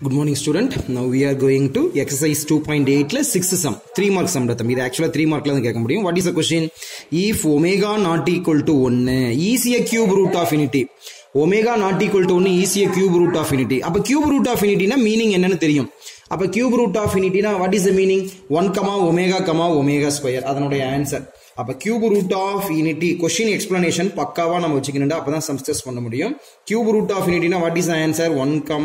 Good morning student. Now we are going to exercise 2.8 6th sum. 3 mark sum da thambi. Idu actually 3 mark la kekka mudiyum. What is the question? If omega not equal to 1 is a cube root of infinity. Omega not equal to 1 is a cube root of infinity. அப்ப cube root of infinity na meaning என்னன்னு தெரியும். அப்ப cube root of infinity na what is the meaning? 1 omega square. அதனுடைய answer. அப்ப cube root of infinity question explanation பக்காவா நம்ம வச்சுக்கணும்டா அப்பதான் sum test பண்ண முடியும். Cube root of infinity na what is the answer? 1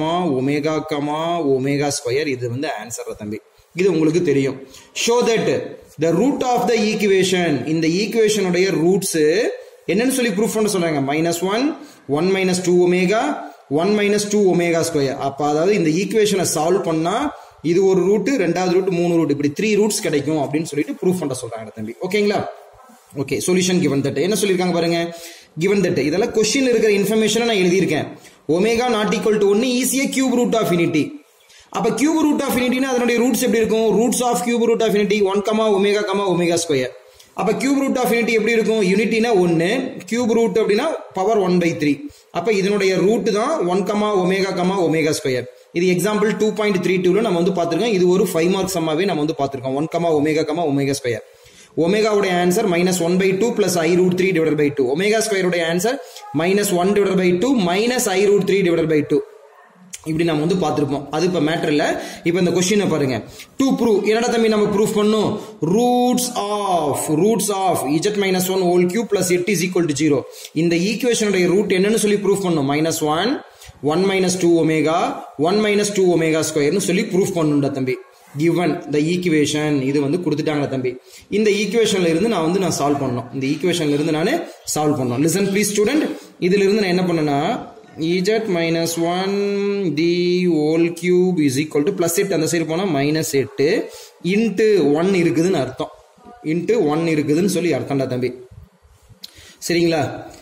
omega square. இது வந்து answer தம்பி. இது உங்களுக்கு தெரியும். Show that the root of the equation இந்த equation உடைய roots என்னன்னு சொல்லி proof பண்ண சொல்றாங்க. -1 minus 2 omega 1 minus 2 omega square. அப்ப அதாவது இந்த ஈக்குவேஷனை சால்வ் பண்ணா இது ஒரு ரூட், ரெண்டாவது ரூட், மூணு ரூட், இப்படி 3 ரூட்ஸ் கிடைக்கும் அப்படின்னு சொல்லிட்டு ப்ரூஃப் பண்ண சொல்றாங்க தம்பி. ஓகேங்களா? ஓகே, சொல்யூஷன் given that என்ன சொல்லிருக்காங்க பாருங்க. given that இதெல்லாம் क्वेश्चन இருக்கிற இன்ஃபர்மேஷனை நான் எழுதி இருக்கேன். Omega not equal to 1 is a cube root of infinity. அப்ப cube root of infinity னா அதனுடைய ரூட்ஸ் எப்படி இருக்கும்? roots of cube root of infinity 1 omega square. அப்ப cube root of infinity எப்படி இருக்கும்? யூனிட்டினா 1, cube root அப்படினா பவர் 1/3. அப்ப இதனுடைய ரூட் தான் 1 omega square. இது எக்ஸாம்பிள் 2.32ல நம்ம வந்து பார்த்திருக்கோம். இது ஒரு 5 மார்க் சம்மாவே நம்ம வந்து பார்த்திருக்கோம். 1 omega square. ஒமேகா உடைய answer -1/2 plus I root 3 divided by 2. Omega square உடைய answer -1 divided by 2 minus I root 3 divided by 2. இப்படி நம்ம வந்து பார்த்திருப்போம். அது இப்ப மேட்டர் இல்ல. இப்ப இந்த क्वेश्चन பாருங்க. டு ப்ரூவ் என்னடா தம்பி நம்ம ப்ரூஃப் பண்ணோம்? Roots of z - 1 whole cube plus 8 is equal to 0. இந்த ஈக்குவேஷன் உடைய ரூட் என்னன்னு சொல்லி ப்ரூஃப் பண்ணோம். -1 minus 2 omega 1 minus 2 omega square னு சொல்லி ப்ரூஃப் பண்ணனும்டா தம்பி. given the equation இது வந்து கொடுத்துட்டாங்க தம்பி. இந்த ஈக்குவேஷன்ல இருந்து நான் சால்வ் பண்ணனும். இந்த ஈக்குவேஷன்ல இருந்து நான் சால்வ் பண்ணனும். listen please student. இதில இருந்து நான் என்ன பண்ணேன்னா z - 1 the whole cube is equal to plus 8 அந்த சைடு போனா -8 into 1 இருக்குதுன்னு அர்த்தம். into 1 இருக்குதுன்னு சொல்லி அர்த்தம்டா தம்பி. சரிங்களா?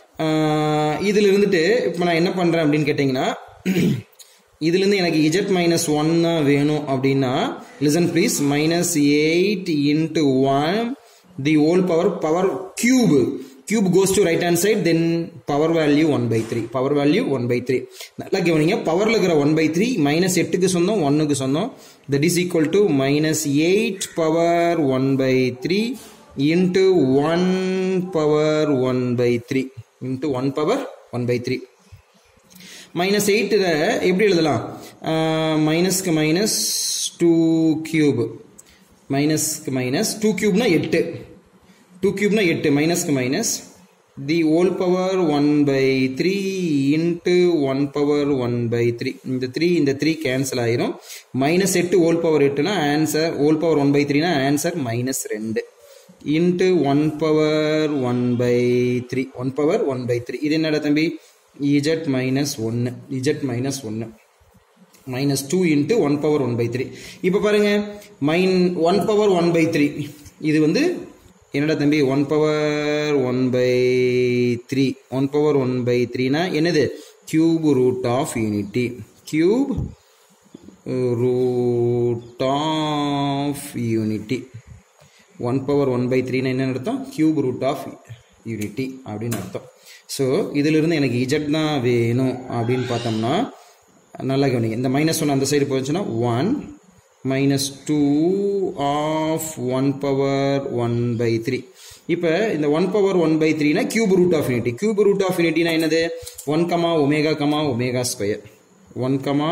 இதில இருந்துட்டு இப்போ நான் என்ன பண்றேன் அப்படினு கேட்டிங்கனா இதில இருந்து எனக்கு z - 1 வேணும் அப்படினா listen please -8 into 1 the whole power cube goes to right hand side, then power value 1/3 நல்லா கவனிங்க. பவர்ல இருக்கிற 1/3 -8 க்கு சொந்தம் 1 க்கு சொந்தம். that is equal to -8 power 1/3 into 1 power 1/3 into 1 power 1/3. -8 எப்படி எழுதலாம்? மைனஸ்க்கு மைனஸ் 2 cube மைனஸ்க்கு மைனஸ் 2 cube னா 8 2 cube னா 8 மைனஸ்க்கு minus the whole power 1/3 into 1 power 1/3. இந்த 3 கேன்சல் ஆயிரும். -8 whole power 8 னா ஆன்சர் whole power 1/3 னா ஆன்சர் -2 into 1 power 1/3 1 power 1/3. இது என்னடா தம்பி? z minus 1 minus 2 into 1 power 1/3. இப்ப பாருங்க 1 power 1/3 இது வந்து என்னடா தம்பி 1 power 1/3 1 power 1/3 னா என்னது? cube root of unity 1 power 1/3 னா என்ன அர்த்தம்? cube root of unity அப்படின்னு அர்த்தம். ஸோ இதிலிருந்து எனக்கு z தான் வேணும் அப்படின்னு பார்த்தோம்னா நல்லா கவனிங்க. இந்த -1 அந்த சைடு போச்சுன்னா 1 minus 2 of 1 power 1/3. இப்போ இந்த 1 power 1/3 னா cube root of unity. cube root of unity னா என்னது? 1 omega square 1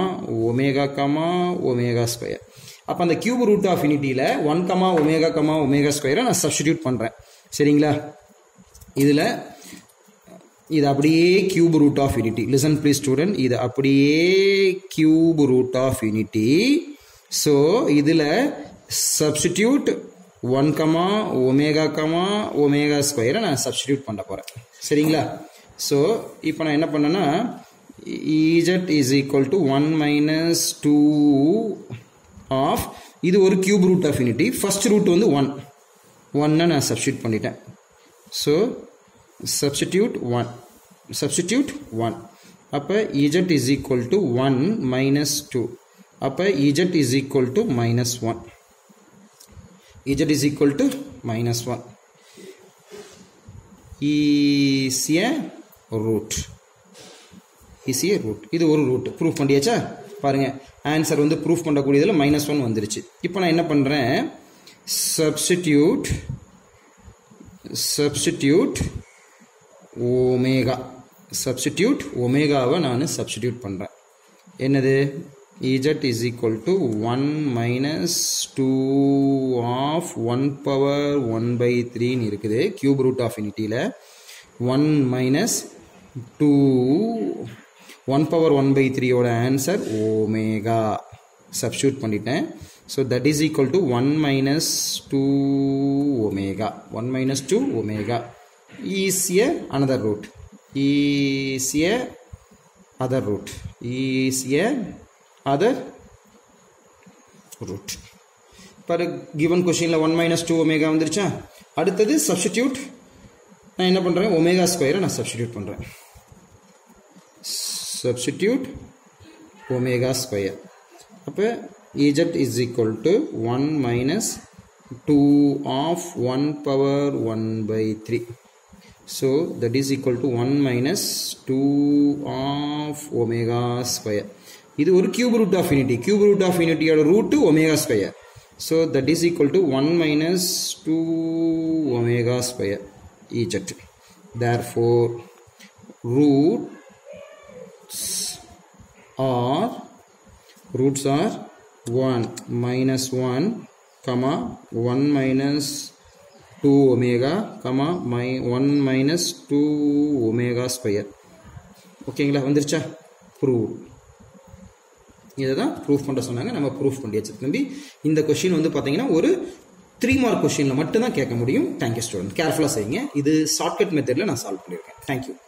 omega square. அப்போ அந்த cube root of unityல 1 omega square நான் சப்ஸ்டிடியூட் பண்றேன். சரிங்களா? இதுல இது அப்படியே cube root of unity. listen please student. இது அப்படியே cube root of unity. so இதுல substitute 1 omega square நான் substitute பண்ண போறேன். சரிங்களா? so இப்போ நான் என்ன பண்ணேன்னா z is equal to 1 minus 2 of இது ஒரு cube root of unity. first root வந்து 1 நான் substitute பண்ணிட்டேன். so substitute 1 அப்ப z is equal to 1 minus 2 அப்ப z is equal to -1 z is equal to -1 is a root is a root. இது ஒரு root proof பண்ணியாச்சா? பாருங்க ஆன்சர் வந்து ப்ரூஃப் பண்ணக்கூடியதில் -1 வந்துருச்சு. இப்போ நான் என்ன பண்ணுறேன், சப்ஸ்டிடியூட் ஒமேகா, ஒமேகாவை நான் சப்ஸ்டிடியூட் பண்ணுறேன். என்னது, Ez is equal to 1 minus 2 of 1 power 1 by 3 இருக்குது cube root of infinity-ல. 1 minus 2 1 power 1 by 3 ஓட ஆன்சர் ஒமேகா சப்ஸ்டிடியூட் பண்ணிட்டேன். So that is equal to 1 minus 2 omega. 1 minus 2 omega is another root. Other root. Per given question la 1 minus 2 omega வந்துருச்சா. அடுத்தது substitute, நான் என்ன பண்றேன், omega square நான் substitute பண்றேன். Substitute omega square. அப்ப Ez is equal to 1 minus 2 of 1 power 1 by 3. So that is equal to 1 minus 2 of omega square. இது ஒரு cube root of infinity. Cube root of infinity ஓட root omega square. So that is equal to 1 minus 2 omega square Ez. Therefore roots are 1 minus 1 comma 1 minus 2 omega comma 1 minus 2 omega square. ஓகேங்களா, வந்துருச்சா? Prove. இதுதான் proof பண்ண சொன்னாங்க, நம்ம proof பண்ணியாச்சு தம்பி. இந்த கொஸ்டின் வந்து பார்த்தீங்கன்னா ஒரு 3 மார்க் கொஸ்டின்ல மட்டும் தான் கேட்க முடியும். தேங்க்யூ ஸ்டூடெண்ட், கேர்ஃபுல்லாக செய்யுங்க. இது ஷார்ட்கட் மெத்தட்ல நான் சால்வ் பண்ணியிருக்கேன். தேங்க்யூ.